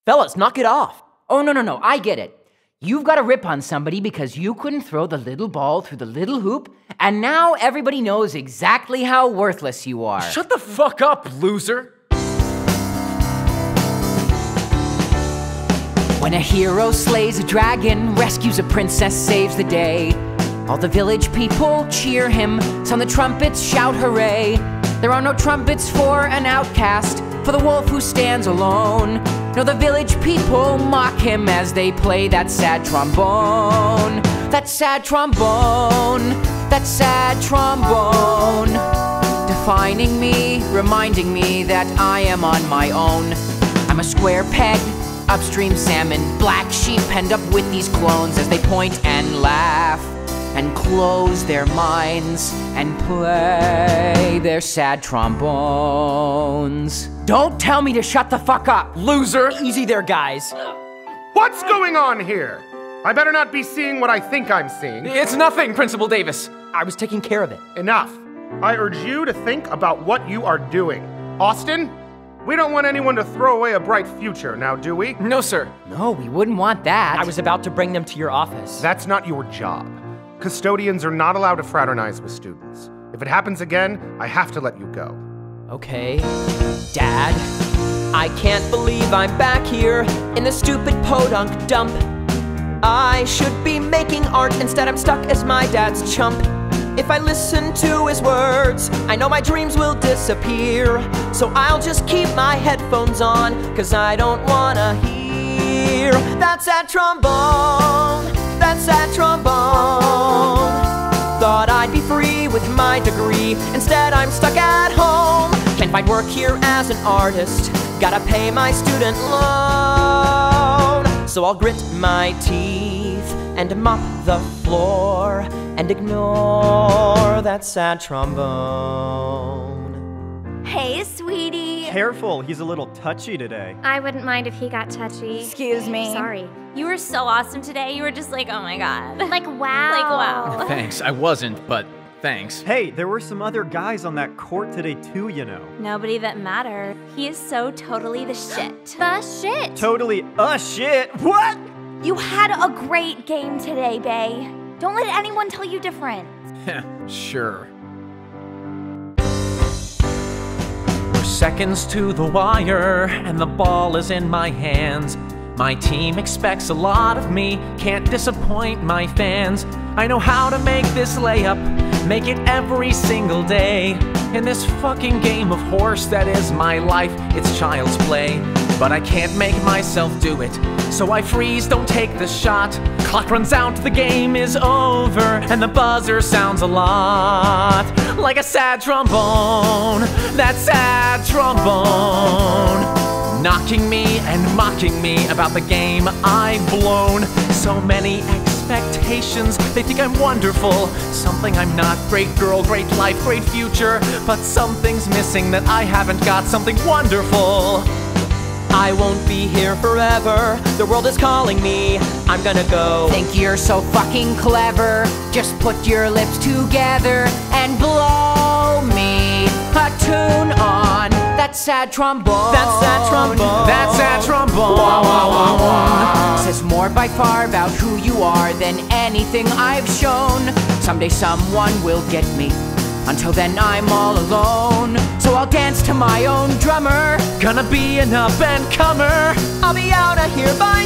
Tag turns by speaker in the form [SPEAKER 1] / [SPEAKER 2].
[SPEAKER 1] Fellas, knock it off.
[SPEAKER 2] Oh, no, I get it. You've got to rip on somebody because you couldn't throw the little ball through the little hoop, and now everybody knows exactly how worthless you are.
[SPEAKER 1] Shut the fuck up, loser.
[SPEAKER 2] When a hero slays a dragon, rescues a princess, saves the day, all the village people cheer him, sound the trumpets, shout hooray. There are no trumpets for an outcast, for the wolf who stands alone. No, the village people mock him as they play that sad trombone. That sad trombone, that sad trombone. Defining me, reminding me that I am on my own. I'm a square peg, upstream salmon, black sheep penned up with these clones as they point and laugh and close their minds and play their sad trombones. Don't tell me to shut the fuck up,
[SPEAKER 1] Loser. Easy there, guys.
[SPEAKER 3] What's going on here? I better not be seeing what I think I'm seeing.
[SPEAKER 1] It's nothing, Principal Davis. I was taking care of it.
[SPEAKER 3] Enough. I urge you to think about what you are doing. Austin, we don't want anyone to throw away a bright future, now do we?
[SPEAKER 1] No, sir.
[SPEAKER 2] No, we wouldn't want that.
[SPEAKER 4] I was about to bring them to your office.
[SPEAKER 3] That's not your job. Custodians are not allowed to fraternize with students. If it happens again, I have to let you go.
[SPEAKER 4] Okay. Dad, I can't believe I'm back here in the stupid podunk dump. I should be making art, instead I'm stuck as my dad's chump. If I listen to his words, I know my dreams will disappear. So I'll just keep my headphones on, cause I don't wanna hear that sad trombone, that sad trombone. Thought I'd be free with my degree, instead I'm stuck at home. Can't find work here as an artist, gotta pay my student loan. So I'll grit my teeth and mop the floor and ignore that sad trombone.
[SPEAKER 5] Hey, sweetie.
[SPEAKER 6] Careful, he's a little touchy today.
[SPEAKER 5] I wouldn't mind if he got touchy.
[SPEAKER 7] Excuse me.
[SPEAKER 5] Sorry.
[SPEAKER 7] You were so awesome today. You were just like, oh my god.
[SPEAKER 5] Like, wow.
[SPEAKER 7] Like, wow.
[SPEAKER 1] Thanks, I wasn't, but thanks.
[SPEAKER 6] Hey, there were some other guys on that court today too, you know.
[SPEAKER 7] Nobody that mattered. He is so totally the shit.
[SPEAKER 5] The shit.
[SPEAKER 6] Totally shit. What?
[SPEAKER 5] You had a great game today, Bae. Don't let anyone tell you different.
[SPEAKER 1] Sure. We're seconds to the wire, and the ball is in my hands. My team expects a lot of me, can't disappoint my fans. I know how to make this layup, make it every single day. In this fucking game of horse that is my life, it's child's play. But I can't make myself do it, so I freeze, don't take the shot. Clock runs out, the game is over, and the buzzer sounds a lot like a sad trombone, that sad trombone. Knocking me and mocking me about the game I've blown. So many expectations, they think I'm wonderful. Something I'm not, great girl, great life, great future. But something's missing that I haven't got, something wonderful.
[SPEAKER 4] I won't be here forever, the world is calling me, I'm gonna go.
[SPEAKER 2] Think you're so fucking clever? Just put your lips together and blow me a tune on that sad trombone.
[SPEAKER 4] That sad trombone.
[SPEAKER 1] That sad trombone.
[SPEAKER 2] Wah, wah, wah, wah. Says more by far about who you are than anything I've shown. Someday someone will get me. Until then I'm all alone. So I'll dance to my own drummer.
[SPEAKER 1] Gonna be an up and comer.
[SPEAKER 4] I'll be out of here by